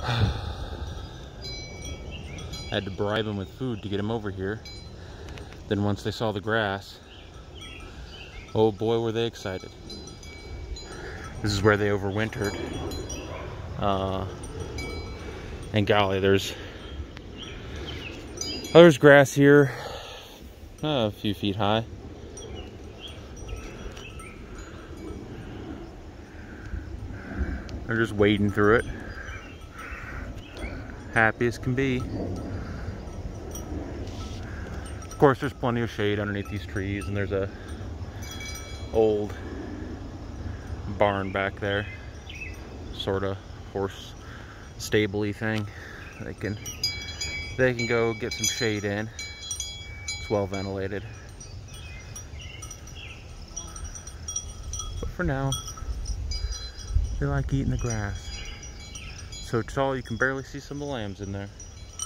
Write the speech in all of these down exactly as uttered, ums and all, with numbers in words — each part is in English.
I had to bribe them with food to get them over here. Then once they saw the grass, oh boy, were they excited. This is where they overwintered. Uh, and golly, there's oh, there's grass here, uh, a few feet high. They're just wading through it, happy as can be. Of course, there's plenty of shade underneath these trees, and there's a old barn back there, sort of horse stable-y thing. They can they can go get some shade in. It's well ventilated. But for now, they like eating the grass. So tall you can barely see some of the lambs in there.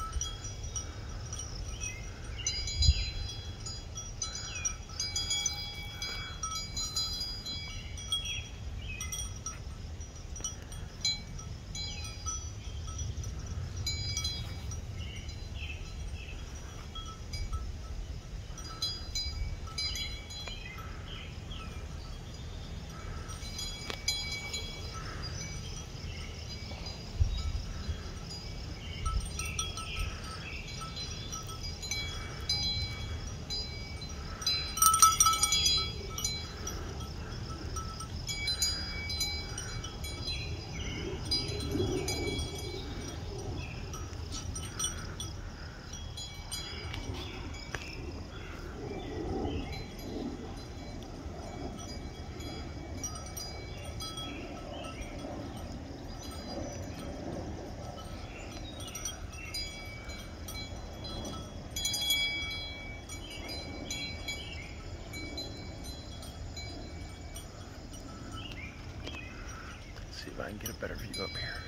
See if I can get a better view up here.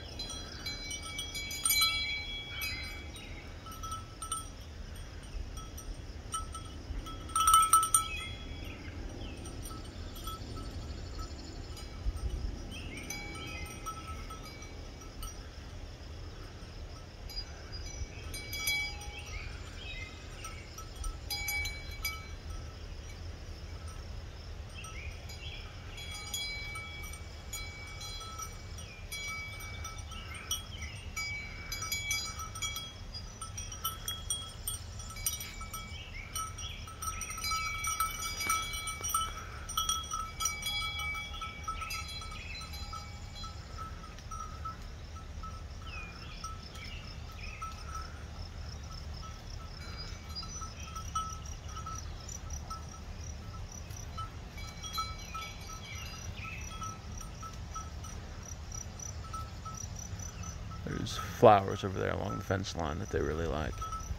There's flowers over there along the fence line that they really like.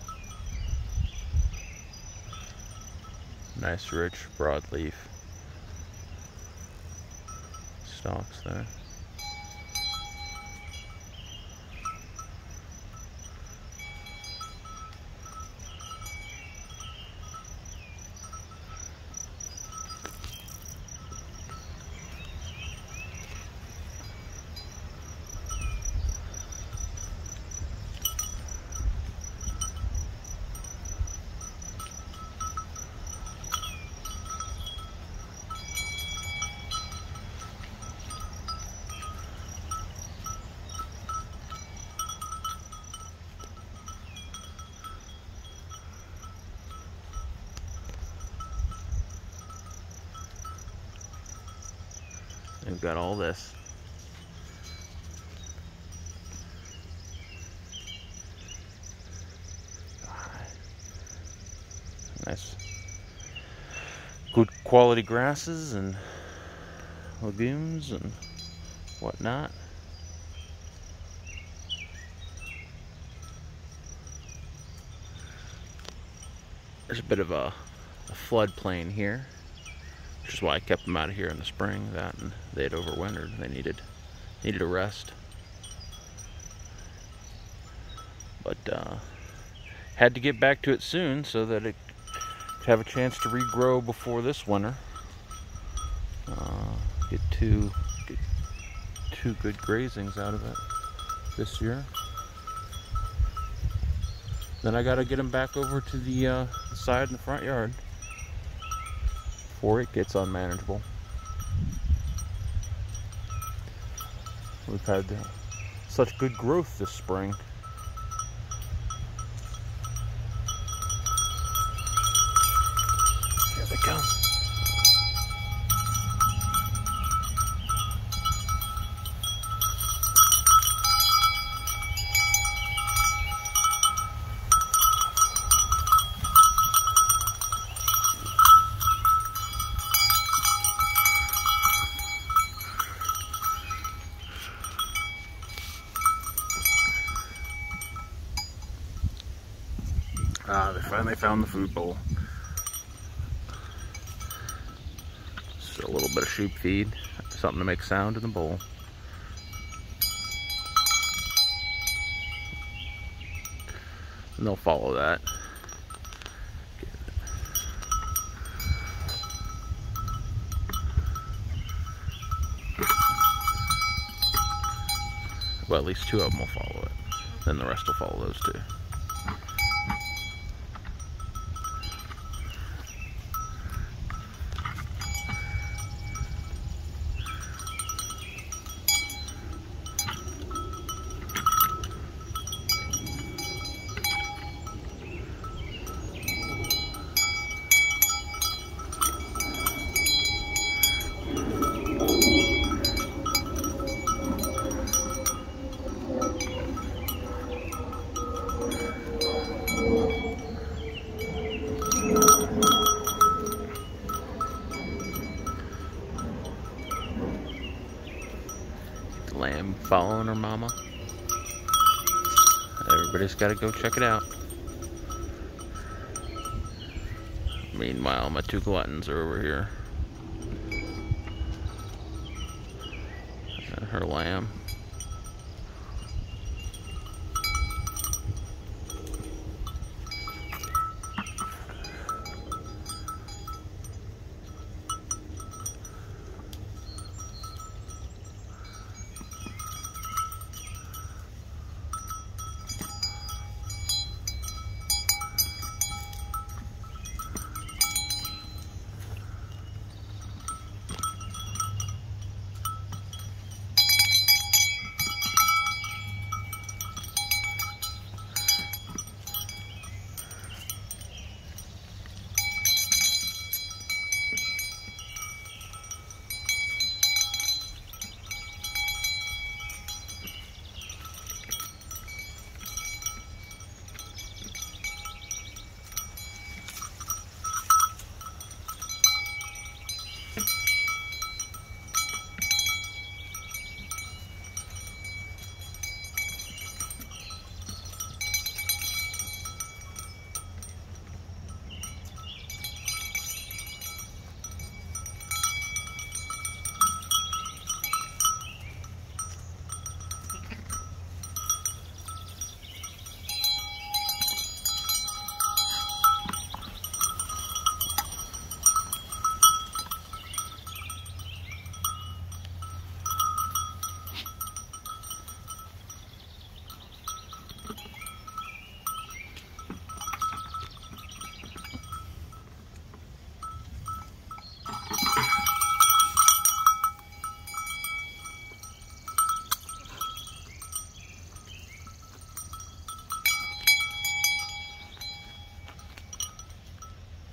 Nice, rich, broadleaf stalks there. We've got all this. Nice, good quality grasses and legumes and whatnot. There's a bit of a, a floodplain here, which is why I kept them out of here in the spring. That and they had overwintered. They needed needed a rest, but uh, had to get back to it soon so that it could have a chance to regrow before this winter. Uh, get two get two good grazings out of it. this year. Then I gotta get them back over to the uh, side in the front yard before it gets unmanageable. We've had uh, such good growth this spring. Here they come. Ah, they finally found the food bowl. Just a little bit of sheep feed, something to make sound in the bowl. And they'll follow that. Well, at least two of them will follow it. Then the rest will follow those two. Lamb following her mama. Everybody's got to go check it out. Meanwhile, my two gluttons are over here. And her lamb.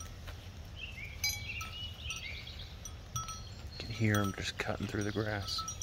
Hear them just cutting through the grass.